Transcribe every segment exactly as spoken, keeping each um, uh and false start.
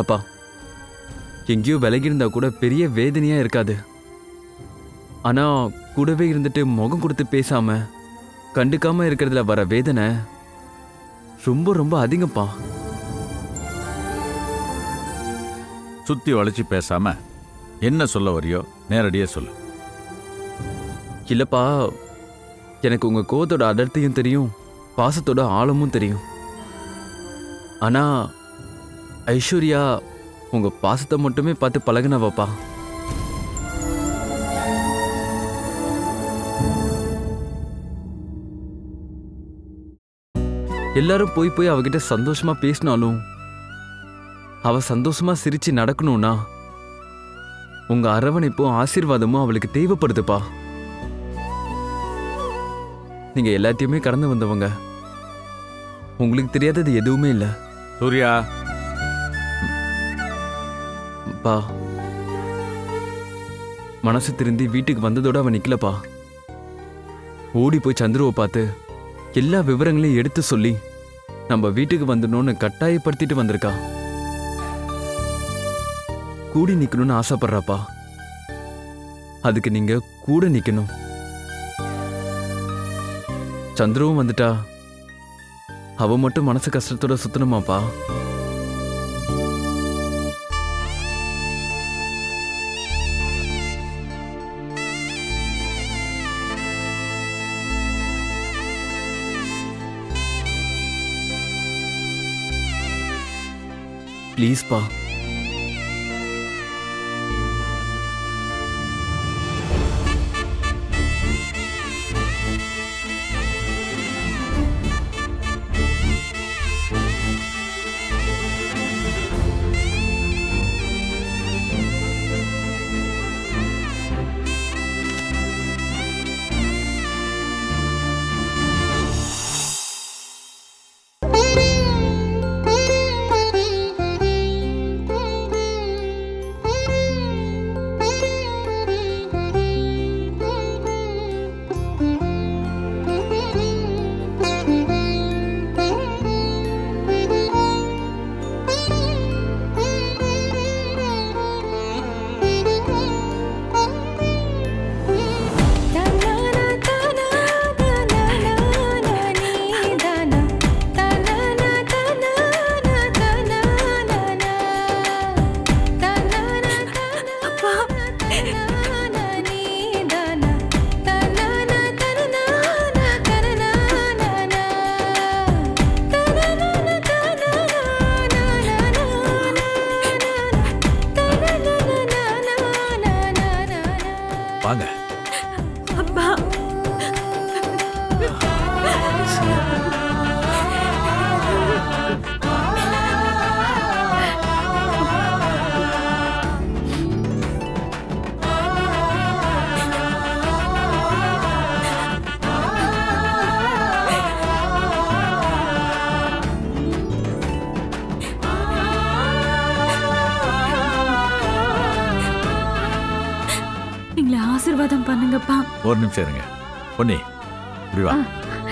அப்பா, எங்கேயோ விலகி இருந்தா கூட பெரிய வேதனையா இருக்காது. ஆனா கூடவே இருந்துட்டு முகம் கொடுத்து பேசாம கண்டுக்காம இருக்கிறதுல வர வேதனை ரொம்ப ரொம்ப அதிகப்பா. சுத்தி வளைச்சு பேசாம என்ன சொல்ல வரியோ நேரடியா சொல்லு. இல்லப்பா, எனக்கு உங்க கோவத்தோட அடர்த்தியும் தெரியும், பாசத்தோட ஆழமும் தெரியும். ஆனா ஐஸ்வர்யா உங்க பாசத்தை மட்டுமே பார்த்து பழகுனவாப்பா. எல்லாரும் போய் போய் அவகிட்ட சந்தோஷமா பேசினாலும் அவ சந்தோஷமா சிரிச்சு நடக்கணும்னா உங்க அரவணைப்பும் ஆசீர்வாதமும் அவளுக்கு தேவைப்படுதுப்பா. நீங்க எல்லாத்தையுமே கடந்து வந்தவங்க, உங்களுக்கு தெரியாதது எதுவுமே இல்ல. சூர்யா, பா, மனசு திருந்தி வீட்டுக்கு வந்ததோட அவன் நிக்கலப்பா. ஓடி போய் சந்துருவை பார்த்து எல்லா விவரங்களையும் எடுத்து சொல்லி நம்ம வீட்டுக்கு வந்துடணும்னு கட்டாயப்படுத்திட்டு வந்திருக்கா. கூடி நிக்கணும்னு ஆசைப்படுறாப்பா. அதுக்கு நீங்க கூட நிக்கணும். சந்துருவும் வந்துட்டா அவ மட்டும் மனசு கஷ்டத்தோட சுத்தணுமாப்பா? ப்ளீஸ் பா. வாங்க. அப்பா, நீங்கள ஆசீர்வாதம் பண்ணுங்கப்பா. ஒரு நிமிஷம் இருங்க. பொன்னி, இப்படி வா.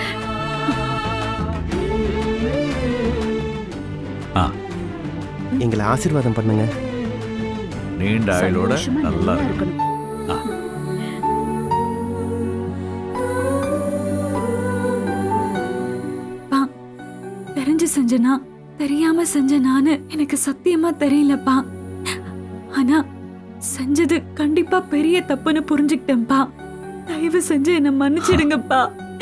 ஆ, எங்களை ஆசீர்வாதம் பண்ணுங்க. நீண்ட ஆயுளோட நல்லா இருக்கணும். தெரிஞ்சு செஞ்சனா தெரியாம செஞ்ச நானு எனக்கு சத்தியமா தெரியலப்பா. ஆனா செஞ்சது கண்டிப்பா பெரிய தப்புன்னு புரிஞ்சுக்கிட்டேன்ப்பா. தயவு செஞ்சு என்ன மன்னிச்சிடுங்கப்பா.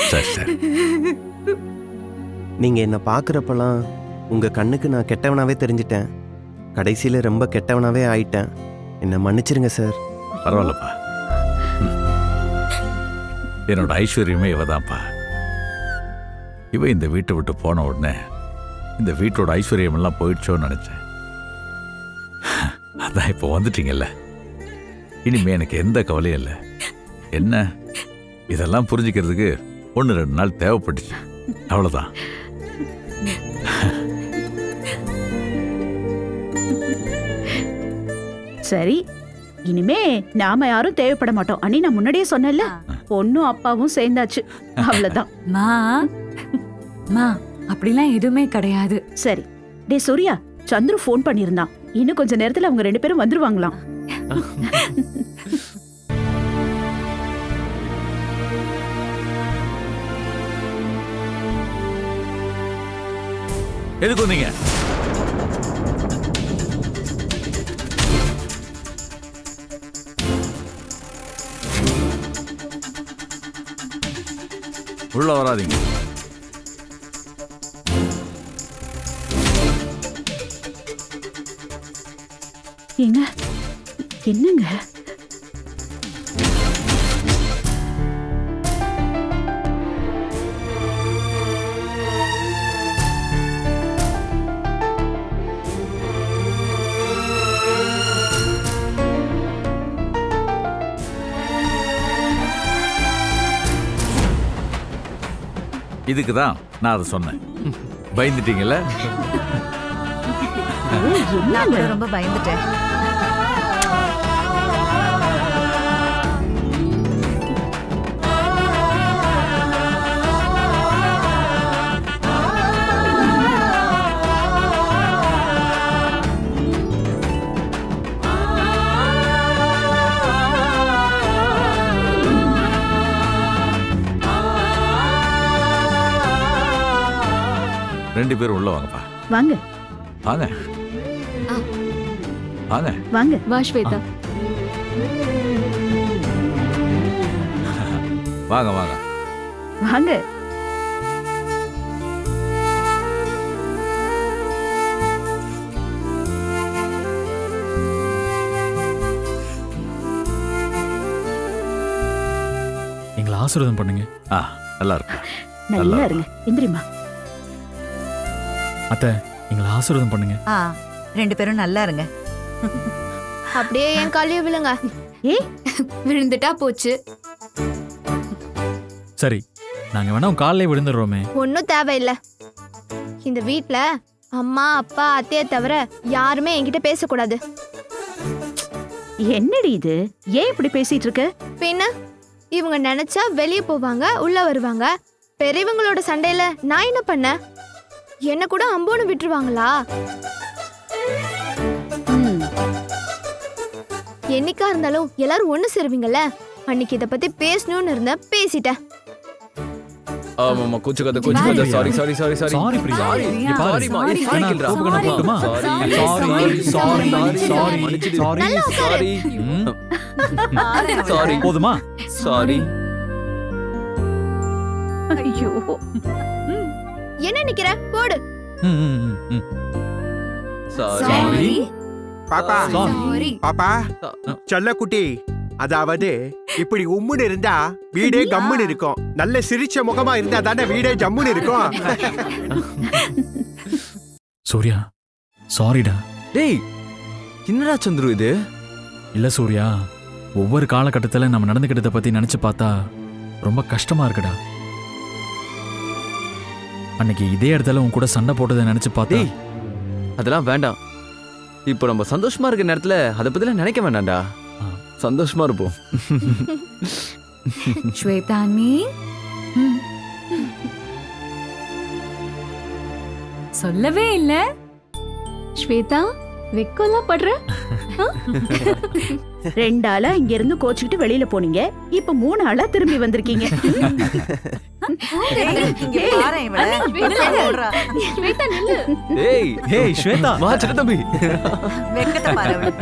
நீங்க என்ன பாக்குறப்பெல்லாம் உங்க கண்ணுக்கு நான் கெட்டவனாவே தெரிஞ்சிட்டேன். கடைசியில ரொம்ப கெட்டவனாவே ஆயிட்டேன். என்ன மன்னிச்சிருங்க சார். பரவாயில்லப்பா. என்னோட ஐஸ்வர்யமே இவதான்ப்பா. இவ இந்த வீட்டை விட்டு போன உடனே இந்த வீட்டோட ஐஸ்வர்யம் எல்லாம் போயிடுச்சோன்னு நினைச்சேன். அதான் இப்போ வந்துட்டீங்கல்ல, இனிமே எனக்கு எந்த கவலையும் இல்லை. என்ன இதெல்லாம் புரிஞ்சுக்கிறதுக்கு ஒன்று ரெண்டு நாள் தேவைப்பட்டுச்சு, அவ்வளோதான். சரி, இனிமே நாம யாரும் தேவைப்பட மாட்டோம். அண்ணி, நான் முன்னாடியே சொன்னேன்ல, பொண்ணும் அப்பாவும் சேர்ந்தாச்சு, அவ்வளவுதான். மா மா அப்படிலாம் எதுவுமே கிடையாது. சரி, டே சூர்யா, சந்துரு ஃபோன் பண்ணியிருந்தான். இன்னும் கொஞ்ச நேரத்துல அவங்க ரெண்டு பேரும் வந்துருவாங்களாம். எதுக்கு வந்தீங்க? உள்ள வராதீங்க. ஏங்க என்னங்க? இதுக்கு தான் நான் அதை சொன்னேன். பயந்துட்டீங்கல்ல? நான் கூட ரொம்ப பயந்துட்டேன். ரெண்டு பேரும் உள்ள வாங்கப்பா. வாங்க வாங்க வாங்க வாங்க. வா ஸ்வேதா. வாங்க வாங்க வாங்க. எங்களை ஆசீர்வாதம் பண்ணுங்க. ஆ நல்லா இருக்கு. நல்லா இருங்க. எந்திரிமா. அத்தை எங்களை ஆசீர்வாதம் பண்ணுங்க. ஆ ரெண்டு பேரும் நல்லா இருங்க. அப்படியே என் காலையும் விழுங்க. ஏ விழுந்துட்டா போச்சு. சரி நாங்க வேணா உங்க காலையில விழுந்துடுறோமே. ஒன்னும் தேவையில்லை. இந்த வீட்ல அம்மா அப்பா அத்தையை தவிர யாருமே என்கிட்ட பேசக்கூடாது. என்னடி இது? ஏன் இப்படி பேசிட்டு இருக்க? பின்ன இவங்க நினைச்சா வெளியே போவாங்க, உள்ள வருவாங்க. பெரியவங்களோட சண்டையில நான் என்ன பண்ண? என்ன கூட அம்போன்னு விட்டுருவாங்களா? என்னைக்கா இருந்தாலும் எல்லாரும் ஒண்ணு சேருவீங்கல்ல. அன்னைக்கு இத பத்தி பேசணும்னு இருந்த பேசிட்டேன். ஆமாமா கோச்சுக்காத கோச்சுக்காத. Sorry sorry sorry sorry. Sorry Priya. இங்க பாரு. சாரிமா. இது சாரி சாரிங்கடா. கோபம் போட்டுமா? சாரி சாரி சாரி சாரி மன்னிச்சிடு. Sorry sorry. சாரி. போதுமா? சாரி. ஐயோ என்ன நிக்கிற? போடு. ம் ம் ம். சாரி. பாப்பா சாரி. பாப்பா செல்லக்குட்டி, அதாவது இப்படி உம்முன்னு இருந்தா வீடே கம்முன்னு இருக்கும். நல்ல சிரிச்ச முகமா இருந்தா தானே வீடே ஜம்முன்னு இருக்கும். சூர்யா சாரிடா. டேய் என்னடா சந்துரு இது? இல்ல சூர்யா, ஒவ்வொரு காலகட்டத்துல நம்ம நடந்துக்கிட்டதை பத்தி நினைச்சு பார்த்தா ரொம்ப கஷ்டமா இருக்குடா. அன்னைக்கு இதே இடத்துல உன் கூட சண்டை போட்டதை நினைச்சு பார்த்தா. டேய் அதெல்லாம் வேண்டாம். இப்போ நம்ம சந்தோஷமா இருக்க நேரத்துல அதை பத்திலாம் நினைக்க வேண்டாம்டா. சந்தோஷமா இருப்போம். ஸ்வேதா நீ சொல்லவே இல்ல. ஸ்வேதா வெக்கம்லாம் படுற. ரெண்டு ஆளா இங்க இருந்து கோச்சுக்கிட்டு வெளியில போனீங்க. இப்ப மூணு ஆளா திரும்பி வந்திருக்கீங்க. இங்க பாரு இவள. ஸ்வேதா நில்லு. ஏய் ஏய் ஸ்வேதா வா சின்ன தம்பி. வெக்கத்தை பாரு அவளுக்கு.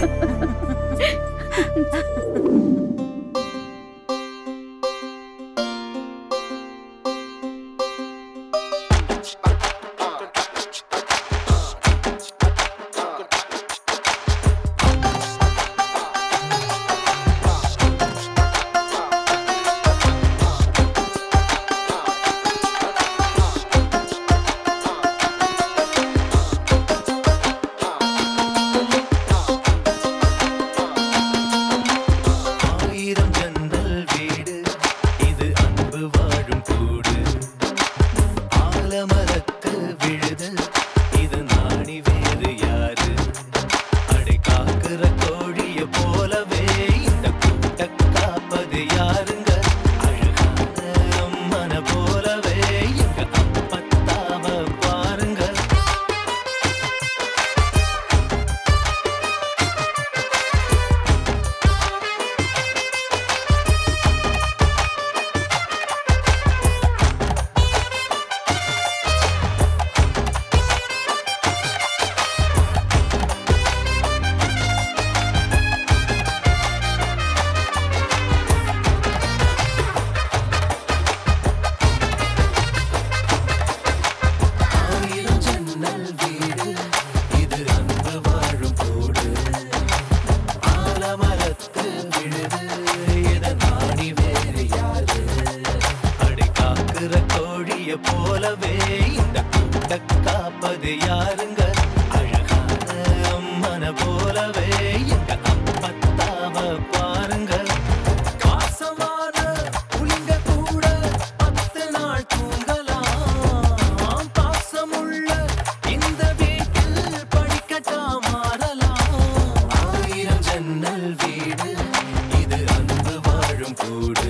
விழுது இத நாடி வேறு யாரு அடை காக்குற கோழிய போலவே இந்த கூட்ட காப்பது யாருங்க அழகான அம்மன போலவே எங்க அப்பத்தாவ பாருங்க பாசமான புலிங்க கூட பத்து நாள் தூங்கலாம் பாசமுள்ள இந்த வீட்டில் படிக்கட்டா மாறலாம் ஆயிரம் ஜன்னல் வீடு இது அன்பு வாழும் கூடு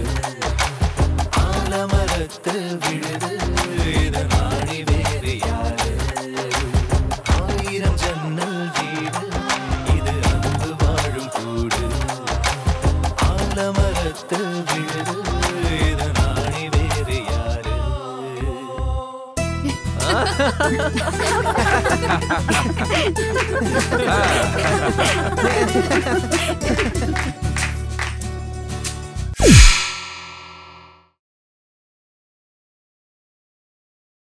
ஆலமரத்து விழுது இத நாடி வேறு யாரு ஆயிரம் ஜன்னல் வீடு இது அன்பு வாழும் கூடு ஆலமரத்து விழுது இத நாடி வேறு யாரு